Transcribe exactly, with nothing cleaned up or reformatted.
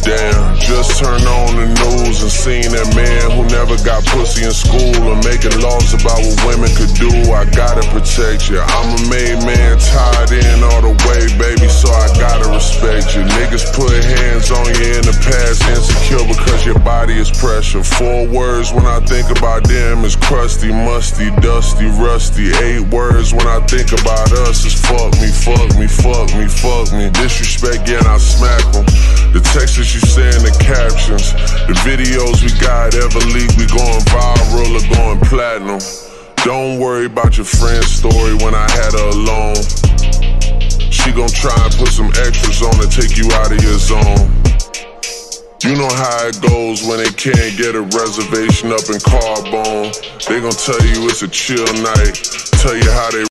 Damn, just turned on the news and seen that man who never got pussy in school or making laws about what women could do. I gotta protect you. I'm a made man, tied in all the way, baby, so I gotta respect you. Niggas put hands on you in the past, insecure because your body is pressure. Four words when I think about them is crusty, musty, dusty, rusty. Eight words when I think about us is fuck me, fuck me, fuck me, fuck me. Disrespect, yeah, and I smack them. The texts you say in the captions, the videos we got ever leaked, we going viral or going platinum. Don't worry about your friend's story when I had her alone. She gon' try and put some extras on to take you out of your zone. You know how it goes when they can't get a reservation up in Carbone. They gon' tell you it's a chill night, tell you how they